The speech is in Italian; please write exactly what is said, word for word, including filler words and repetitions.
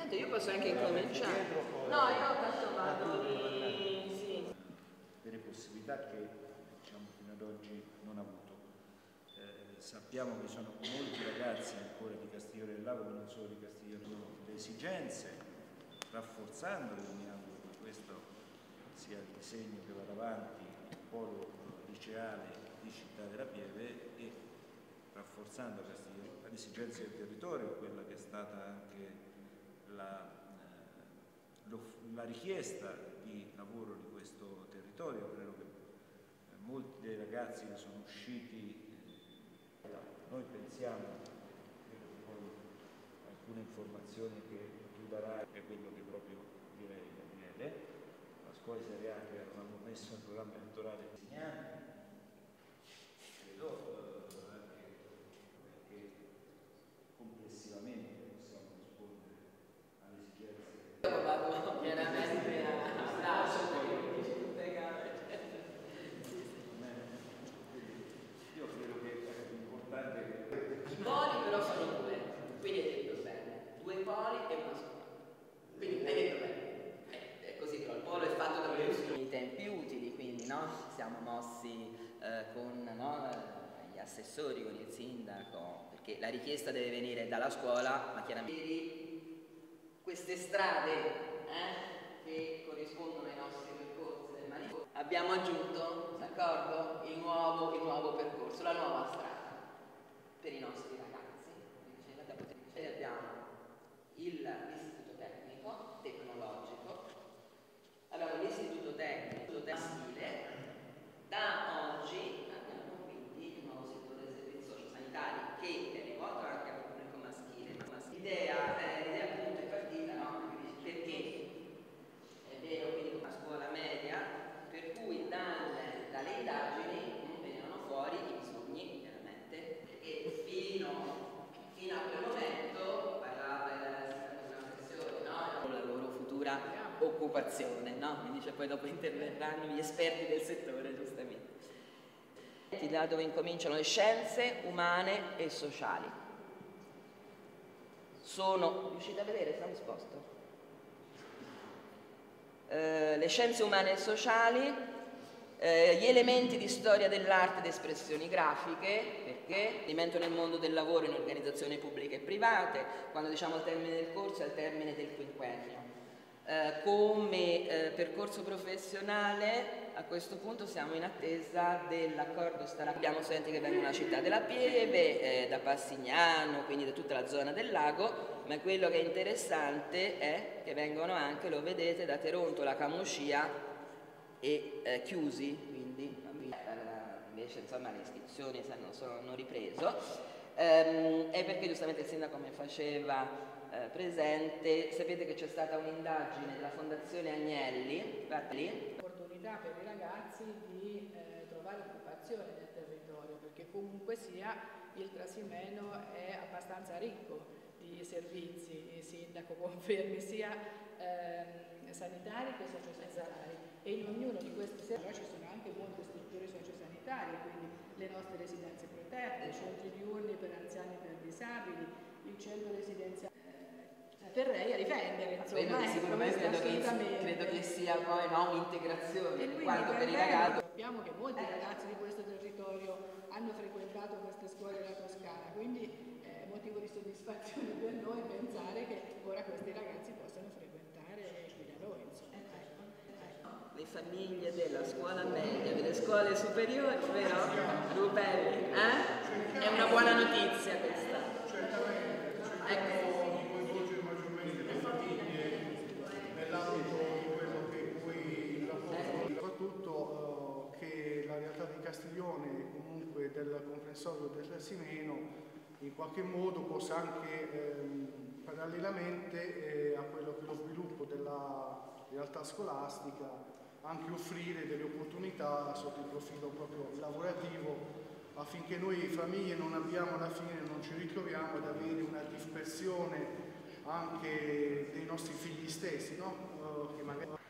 Niente, io posso anche incominciare. No, io tanto vado di... sì. Delle possibilità che diciamo fino ad oggi non ha avuto. Eh, sappiamo che sono molti ragazzi ancora di Castiglione del Lago, ma non solo di Castiglione del Lago, le esigenze, rafforzandole, mi auguro che questo sia il disegno che vada avanti, il polo liceale di Città della Pieve, e rafforzando le esigenze del territorio, quella che è stata anche la, eh, la richiesta di lavoro di questo territorio. Credo che eh, molti dei ragazzi che sono usciti, eh, noi pensiamo, credo che poi alcune informazioni che tu darai è quello che proprio direi Daniele, la scuola serie A che avevamo messo nel programma elettorale insegnanti, credo complessivamente possiamo rispondere alle esigenze. Io vado chiaramente a lascio tutte le gare. Io credo che è importante che... I poli però sono due, quindi hai detto bene, due poli e una scuola. Quindi hai detto bene, eh, è così, però il polo è fatto da i tempi utili, quindi no? Siamo mossi eh, con no? gli assessori, con il sindaco, perché la richiesta deve venire dalla scuola, ma chiaramente queste strade eh, che corrispondono ai nostri percorsi del manicomio, abbiamo aggiunto, d'accordo, il nuovo, il nuovo percorso, la nuova strada per i nostri ragazzi. Quindi abbiamo l'istituto tecnico, tecnologico, abbiamo l'istituto tecnico maschile, da oggi abbiamo quindi il nuovo settore dei servizi sociosanitari che è rivolto anche al pubblico maschile. L'idea eh, appunto è partita, no? Perché è vero, quindi una scuola media, per cui dalle, dalle indagini venivano fuori i bisogni, chiaramente, perché fino, fino a quel momento parlava della pressione, no? La loro futura occupazione, no? Mi dice poi dopo interverranno gli esperti del settore, giustamente. Da dove incominciano le scienze umane e sociali. Sono, riuscite a vedere? Sono esposto. Eh, le scienze umane e sociali, eh, gli elementi di storia dell'arte ed espressioni grafiche, perché divento nel mondo del lavoro in organizzazioni pubbliche e private, quando diciamo al termine del corso è al termine del quinquennio. Eh, come eh, percorso professionale a questo punto siamo in attesa dell'accordo. Abbiamo studenti che vengono dalla Città della Pieve, eh, da Passignano, quindi da tutta la zona del lago, ma quello che è interessante è che vengono anche, lo vedete, da Terontola, Camuscia e eh, Chiusi, quindi invece insomma le iscrizioni non sono hanno ripreso, ehm, è perché giustamente il sindaco mi faceva Eh, presente. Sapete che c'è stata un'indagine della Fondazione Agnelli, opportunità per i ragazzi di eh, trovare occupazione nel territorio, perché comunque sia il Trasimeno è abbastanza ricco di servizi, il sindaco confermi, sia eh, sanitari che sociosanitari, e in ognuno di questi servizi ci sono anche molte strutture sociosanitarie, quindi le nostre residenze protette, centri diurni per anziani e per disabili, il centro residenziale. Terrei a difendere, insomma, eh, sicuramente credo che, credo che sia poi no, un'integrazione, quanto per i ragazzi. Sappiamo che molti ragazzi di questo territorio hanno frequentato queste scuole della Toscana, quindi è motivo di soddisfazione per noi pensare che ora questi ragazzi possano frequentare qui da noi, insomma. Le famiglie della scuola media, delle scuole superiori, vero? Rubelli, eh? È una buona notizia questa. Ecco. Soprattutto eh, che la realtà di Castiglione e comunque del comprensorio del Trasimeno in qualche modo possa anche ehm, parallelamente eh, a quello che è lo sviluppo della realtà scolastica anche offrire delle opportunità sotto il profilo proprio lavorativo, affinché noi famiglie non abbiamo alla fine, non ci ritroviamo ad avere una dispersione anche dei nostri figli stessi, no? Uh, che magari